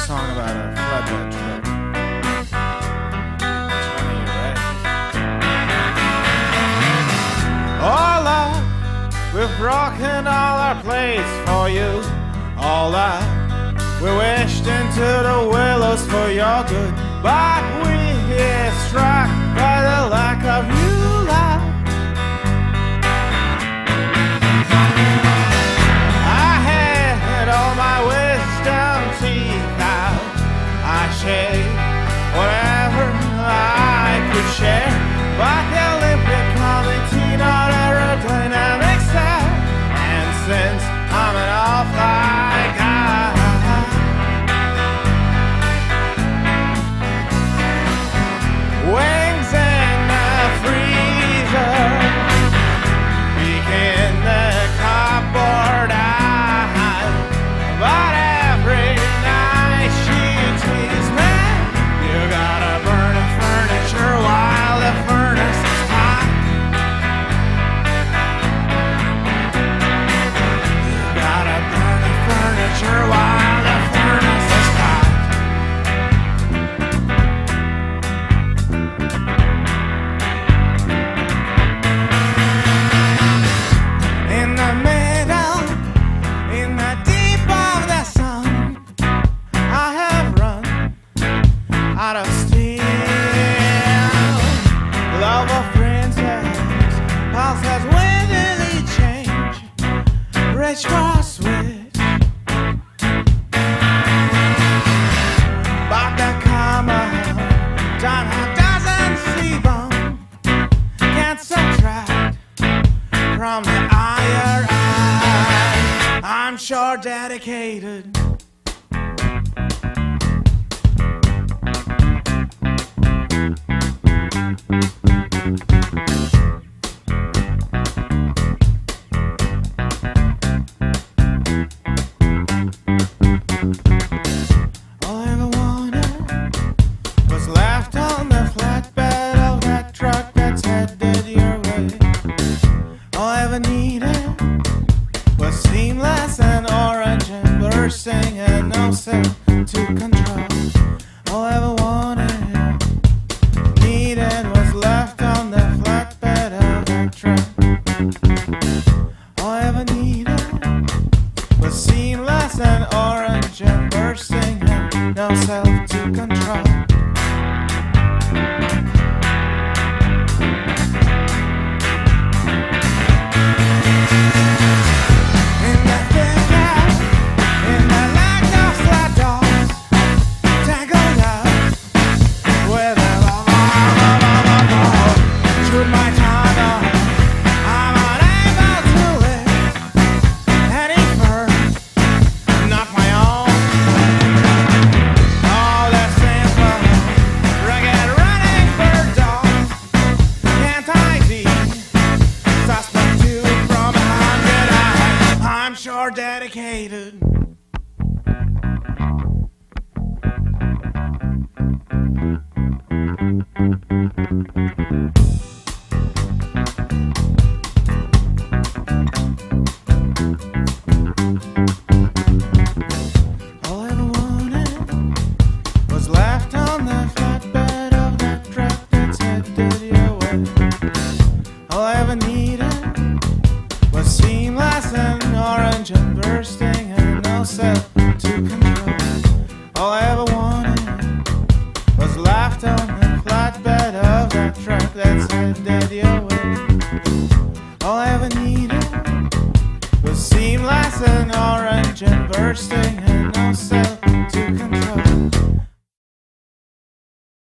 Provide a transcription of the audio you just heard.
song about a flatbed truck. Johnny, you ready? All up, we've broken all our plates for you. All up, we wished into the willows for your good, but we're struck by the lack of you, love. I had all my wisdom teeth out. I shared whatever I could share, but the Olympic Committee not aerodynamic set. And since I'm an off-fly guy, wings in the freezer, peek in the cupboard eye, but every night she teases me. You gotta burn the furniture while the furnace is hot. You gotta burn the furniture while the furnace is hot. In the middle, in the deep of the sun, I have run out of steam. Love of princess, pulse has weirdly changed. Rich cross switch, but the comma done half dozen C-bomb can't subtract from the IRI. I'm sure dedicated. All I ever wanted was left on the flatbed of that truck that's headed your way. All I ever needed was seamless and orange and bursting and no self to control. All I ever wanted, needed was left on the flatbed of that truck. All I ever needed was seamless and orange and bursting and no self to control. In the thick air, in the light of flat dogs, tangled up with a shoot my tongue off. I'm unable to live any further, not my own. All the simple, rugged running bird dogs can't ID, suspect you from 100 eyes. I'm sure dedicated. All I ever wanted was left on the flatbed of that truck that's headed your way. All I ever needed was seamless and orange and bursting and no self to control. All I ever wanted was left on the flatbed of that truck that's headed your way. All I ever needed was seamless and orange and bursting and no self